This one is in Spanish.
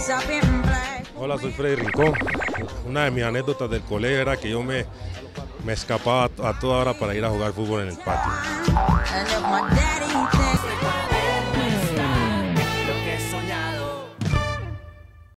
Hola, soy Freddy Rincón. Una de mis anécdotas del colegio era que yo me escapaba a toda hora para ir a jugar fútbol en el patio.